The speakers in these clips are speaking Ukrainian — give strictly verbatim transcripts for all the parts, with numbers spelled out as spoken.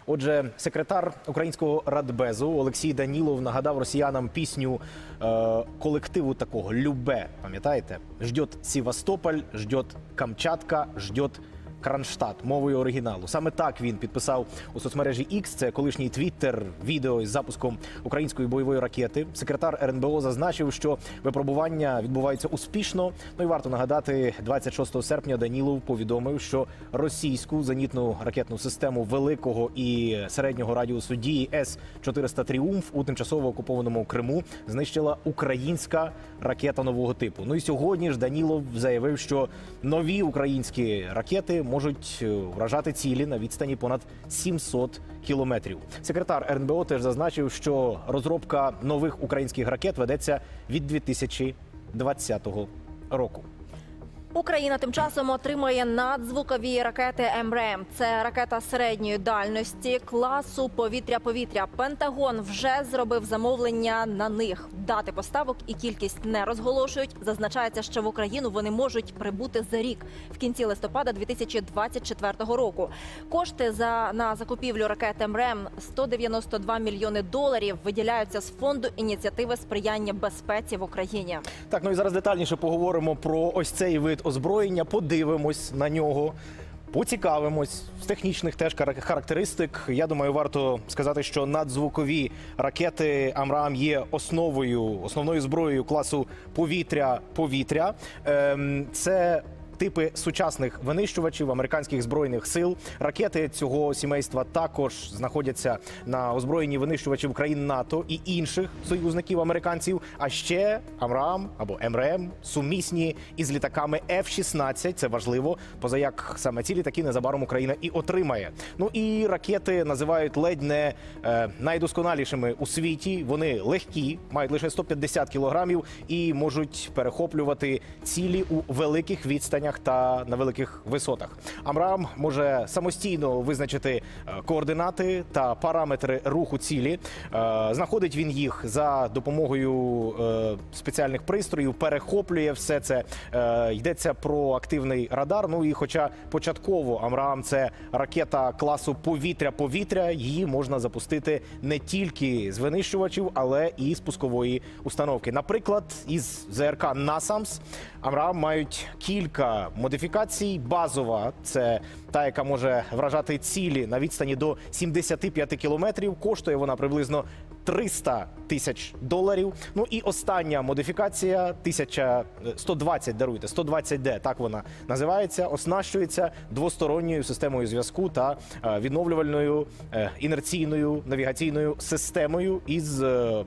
Отже, секретар українського Радбезу Олексій Данілов нагадав росіянам пісню е, колективу такого «Любе». Пам'ятаєте? «Ждет Севастополь, ждет Камчатка, ждет Кронштадт» мовою оригіналу. Саме так він підписав у соцмережі X, це колишній Твіттер, відео із запуском української бойової ракети. Секретар ер ен бе о зазначив, що випробування відбуваються успішно. Ну і варто нагадати, двадцять шостого серпня Данілов повідомив, що російську зенітну ракетну систему великого і середнього радіусу дії С чотириста «Тріумф» у тимчасово окупованому Криму знищила українська ракета нового типу. Ну і сьогодні ж Данілов заявив, що нові українські ракети можуть вражати цілі на відстані понад сімсот кілометрів. Секретар ер ен бе о теж зазначив, що розробка нових українських ракет ведеться від дві тисячі двадцятого року. Україна тим часом отримує надзвукові ракети ем ре ем. Це ракета середньої дальності класу повітря-повітря. Пентагон вже зробив замовлення на них. Дати поставок і кількість не розголошують. Зазначається, що в Україну вони можуть прибути за рік, в кінці листопада дві тисячі двадцять четвертого року. Кошти за, на закупівлю ракет ем ре ем – сто дев'яносто два мільйони доларів – виділяються з фонду ініціативи сприяння безпеці в Україні. Так, ну і зараз детальніше поговоримо про ось цей вид озброєння, подивимось на нього, поцікавимось з технічних теж характеристик. Я думаю, варто сказати, що надзвукові ракети «Амрам» є основою, основною зброєю класу повітря-повітря. Ем, це типи сучасних винищувачів американських збройних сил. Ракети цього сімейства також знаходяться на озброєнні винищувачів країн НАТО і інших союзників американців. А ще «Амрам» або ем ре ем сумісні із літаками еф шістнадцять. Це важливо, поза як саме ці літаки незабаром Україна і отримає. Ну і ракети називають ледь не е, найдосконалішими у світі. Вони легкі, мають лише сто п'ятдесят кілограмів і можуть перехоплювати цілі у великих відстанях та на великих висотах. «Амрам» може самостійно визначити координати та параметри руху цілі. Знаходить він їх за допомогою спеціальних пристроїв, перехоплює все це. Йдеться про активний радар. Ну і хоча початково «Амрам» – це ракета класу повітря-повітря, її можна запустити не тільки з винищувачів, але і з пускової установки. Наприклад, із зе ер ка «Насамс» «Амрам» мають кілька модифікацій. Базова – це та, яка може вражати цілі на відстані до сімдесяти п'яти кілометрів. Коштує вона приблизно триста тисяч доларів. Ну і остання модифікація сто двадцять, даруйте, сто двадцять де, так вона називається, оснащується двосторонньою системою зв'язку та відновлювальною інерційною навігаційною системою із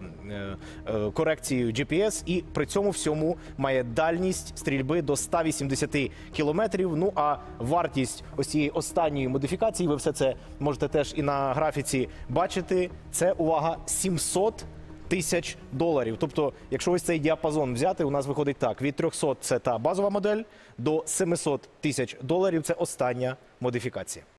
корекцією джі пі ес, і при цьому всьому має дальність стрільби до ста вісімдесяти кілометрів. Ну а вартість ось цієї останньої модифікації, ви все це можете теж і на графіці бачити, це, увага, сімсот тисяч доларів. Тобто, якщо ось цей діапазон взяти, у нас виходить так, від трьохсот – це та базова модель, до семисот тисяч доларів – це остання модифікація.